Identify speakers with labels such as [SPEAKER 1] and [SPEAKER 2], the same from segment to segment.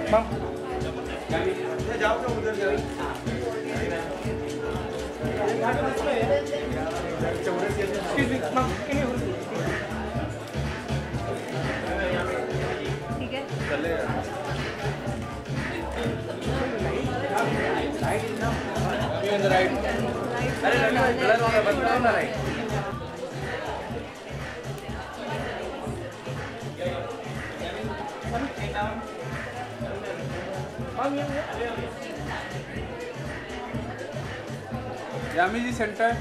[SPEAKER 1] जाओ तो उधर जाओ। Excuse me, ma'am, can you hold?
[SPEAKER 2] ठीक है।
[SPEAKER 1] चलेगा। Right is now. You on the right. अरे कलर वाला बदला ना right. यामी जी सेंटर।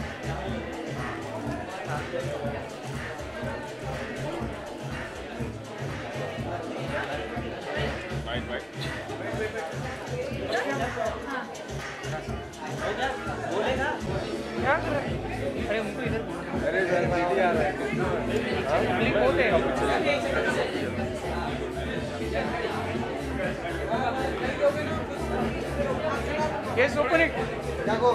[SPEAKER 1] बोलेगा क्या कर रहे हैं? अरे उनको इधर अरे सर दीदी आ रहा है पब्लिक बहुत है Yes, open it. Go.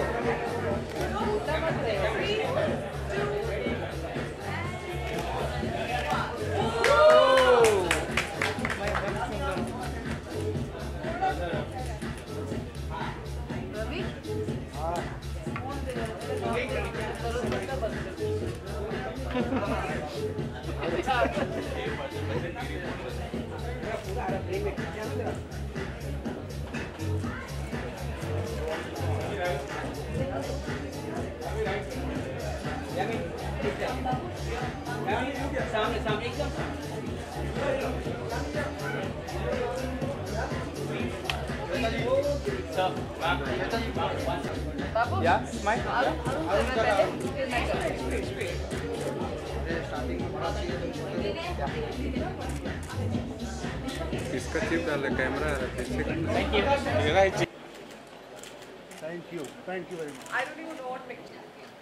[SPEAKER 1] Yeah, smile. इसका चिप डाल camera Thank you. Thank you very much.
[SPEAKER 2] I don't even know what picture.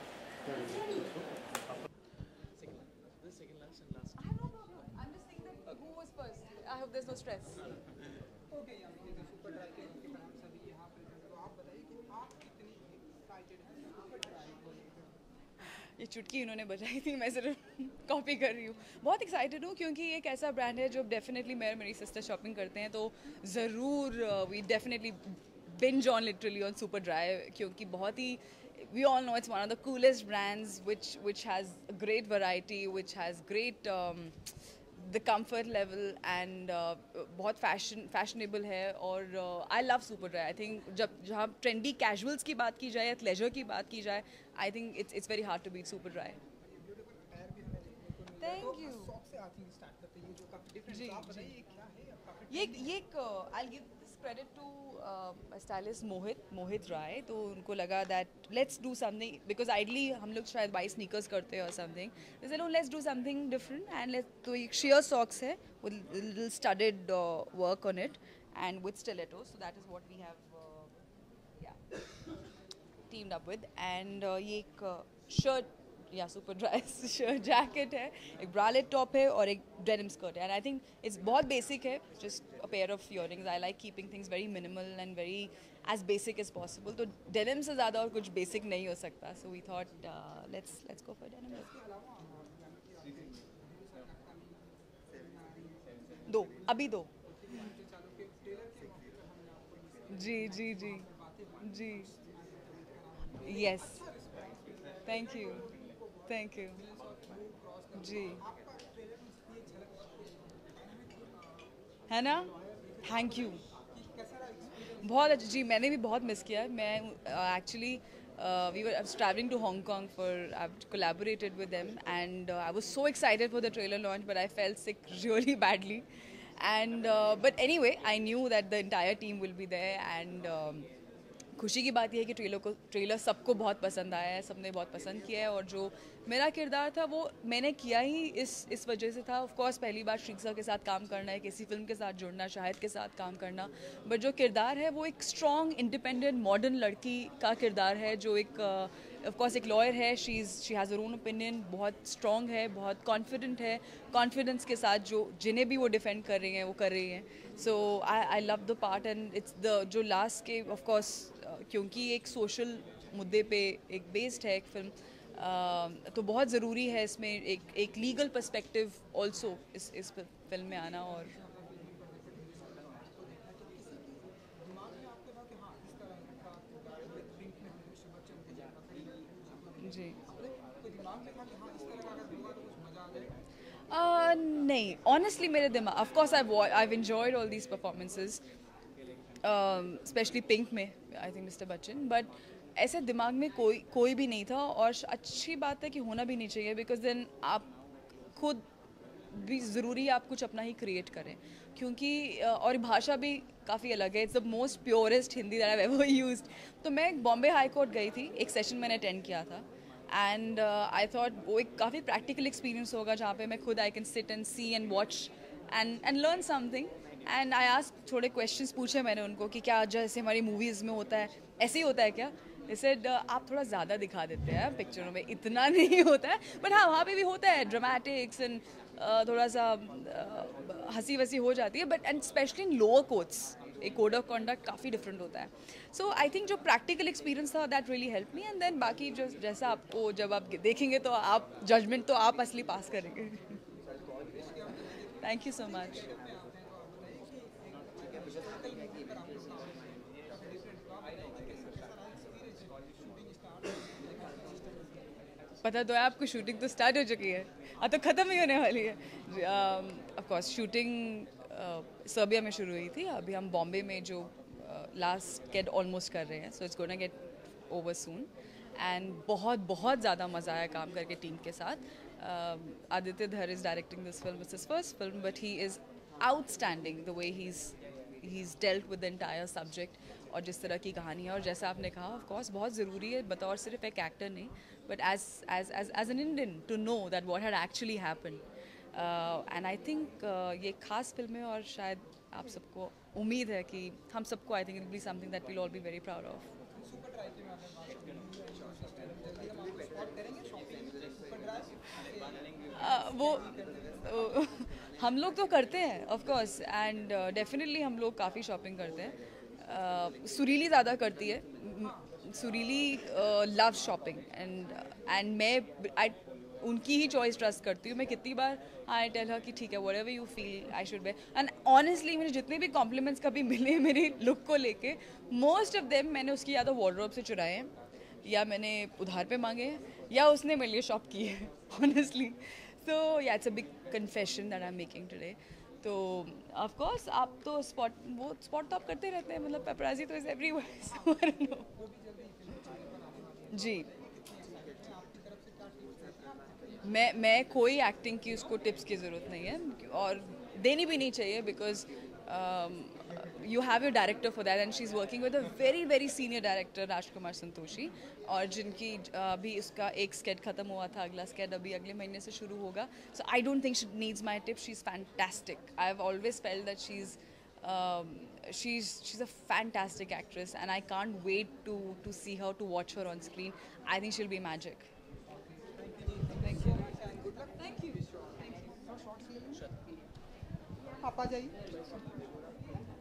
[SPEAKER 2] I don't know. I'm just thinking that who was first. I hope there's no stress.
[SPEAKER 3] Okay, Yami ji super dry के fan सभी यहाँ present हो, आप बताइए कि आप कितनी excited हैं सुपर ड्राई को लेकर?
[SPEAKER 2] ये चुटकी इन्होंने बजाई थी, मैं सिर्फ कॉपी कर रही हूँ। बहुत एक्साइटेड हूँ क्योंकि एक ऐसा ब्रांड है जो डेफिनेटली मैं और मेरी सिस्टर शॉपिंग करते हैं, तो ज़रूर we definitely binge on literally on super dry क्योंकि बहुत ही we all know it's one of the coolest brands which has a great variety, which has great the comfort level and बहुत fashionable है और I love super dry. I think जहाँ trendy casuals की बात की जाए या leisure की बात की जाए, I think it's very hard to beat super dry. Thank you.
[SPEAKER 3] Shop से आती है स्टार्ट करते हैं ये जो काफी डिफरेंट है, आप बताइए ये क्या है?
[SPEAKER 2] ये I'll give this credit to stylist मोहित राय, तो उनको लगा that let's do something because ideally हम लोग शायद buy sneakers करते हैं or something. They said, oh, let's do something different and तो एक sheer socks है with little studded work on it and with stilettos, so that is what we have teamed up with and ये एक shirt या super dry shirt jacket है, एक bralette top है और एक डेनिम स्कर्ट है एंड आई थिंक इट्स बहुत बेसिक है, just a pair of earrings. I like keeping things very minimal and very as basic as possible, तो डेनिम से ज़्यादा और कुछ बेसिक नहीं हो सकता, so we thought let's go for denim. अभी दो जी जी जी जी यस थैंक यू जी है ना, थैंक यू बहुत अच्छा जी. मैंने भी बहुत मिस किया. मैं actually we were I was traveling to Hong Kong I've collaborated with them and I was so excited for the trailer launch, but I fell sick really badly and but anyway I knew that the entire team will be there and खुशी की बात यह है कि trailer सबको बहुत पसंद आया है, सबने बहुत पसंद किया है और जो मेरा किरदार था वो मैंने किया ही इस वजह से था. ऑफ कोर्स पहली बार श्रीक्सा के साथ काम करना है, किसी फिल्म के साथ जुड़ना, शाहिद के साथ काम करना, बट जो किरदार है वो एक स्ट्रॉन्ग इंडिपेंडेंट मॉडर्न लड़की का किरदार है जो एक ऑफ कोर्स एक लॉयर है. She has her own opinion, बहुत स्ट्रॉन्ग है, बहुत कॉन्फिडेंट है, कॉन्फिडेंस के साथ जिन्हें भी वो डिफेंड कर रही हैं वो कर रही हैं. So I love the part and it's the जो लास्ट के ऑफ कोर्स क्योंकि एक सोशल मुद्दे पे एक बेस्ड है एक फिल्म, तो बहुत ज़रूरी है इसमें एक लीगल पर्सपेक्टिव ऑल्सो इस फिल्म में आना. और नहीं, ऑनेस्टली मेरे दिमाग, of course I've enjoyed all these performances, especially pink में I think mister Bachchan, but ऐसे दिमाग में कोई भी नहीं था, और अच्छी बात है कि होना भी नहीं चाहिए, बिकॉज देन आप खुद भी ज़रूरी है आप कुछ अपना ही क्रिएट करें, क्योंकि और भाषा भी काफ़ी अलग है. It's the most purest Hindi that I ever used. तो मैं बॉम्बे हाई कोर्ट गई थी, एक सेशन मैंने अटेंड किया था, एंड आई थॉट वो एक काफ़ी प्रैक्टिकल एक्सपीरियंस होगा, जहाँ पे मैं खुद I can sit and see and watch and learn something. And I ask, थोड़े क्वेश्चंस पूछे मैंने उनको कि क्या जैसे हमारी मूवीज़ में होता है ऐसे ही होता है क्या. इसे आप थोड़ा ज़्यादा दिखा देते हैं पिक्चरों में, इतना नहीं होता है, बट हाँ वहाँ पे भी होता है ड्रामेटिक्स एंड थोड़ा सा हंसी वसी हो जाती है, but and especially in lower courts एक कोड ऑफ कॉन्डक्ट काफ़ी डिफरेंट होता है. सो आई थिंक जो प्रैक्टिकल एक्सपीरियंस था that really help me, and then बाकी जो जैसा आपको जब आप देखेंगे तो आप जजमेंट तो आप असली पास करेंगे. Thank you so much. पता तो है आपको, शूटिंग तो स्टार्ट हो चुकी है, अब तो ख़त्म ही होने वाली है. ऑफ कोर्स शूटिंग सर्बिया में शुरू हुई थी, अभी हम बॉम्बे में जो लास्ट गेट ऑलमोस्ट कर रहे हैं, so it's gonna get over soon. And बहुत बहुत ज़्यादा मज़ा आया काम करके टीम के साथ. Aditya Dhar is directing this film, it's his first film, but he is outstanding the way he's dealt with the entire subject, और जिस तरह की कहानी है, और जैसा आपने कहा ऑफ कोर्स बहुत ज़रूरी है बतौर सिर्फ एक एक्टर नहीं, but as an Indian to know that what had actually happened. And I think ये खास फिल्म है, और शायद आप सबको उम्मीद है कि हम सबको, I think it will be something that we'll all be very proud of. वो हम लोग तो करते हैं ऑफ कोर्स, एंड डेफिनेटली हम लोग काफ़ी शॉपिंग करते हैं. सुरीली ज़्यादा करती है, सुरीली लव शॉपिंग, एंड मैं उनकी ही चॉइस ट्रस्ट करती हूँ. मैं कितनी बार आई टेल हर कि ठीक है whatever you feel I should wear. And honestly मुझे जितने भी कॉम्प्लीमेंट्स कभी मिले मेरी लुक को लेके, मोस्ट ऑफ देम मैंने उसकी या तो वार्डरोब से चुराए हैं, या मैंने उधार पे मांगे हैं, या उसने मेरे लिए शॉप की है honestly. So yeah it's a big confession that I am making today. तो ऑफ कोर्स आप तो स्पॉट तो आप करते रहते हैं, मतलब पेपराजी तो is everywhere, so I don't know. जी, मैं कोई एक्टिंग की उसको टिप्स की ज़रूरत नहीं है, और देनी भी नहीं चाहिए, because you have your director for that, and she is working with a very very senior director Rajkumar Santoshi, और जिनकी अभी उसका एक स्केट ख़त्म हुआ था, अगला स्केट अभी अगले महीने से शुरू होगा. So I don't think she needs my tips. She is fantastic. I have always felt that she's a fantastic actress, and I can't wait to see her, to watch her on screen. I think she'll be magic. Thank you.
[SPEAKER 3] Thank you. आप आ जाइए.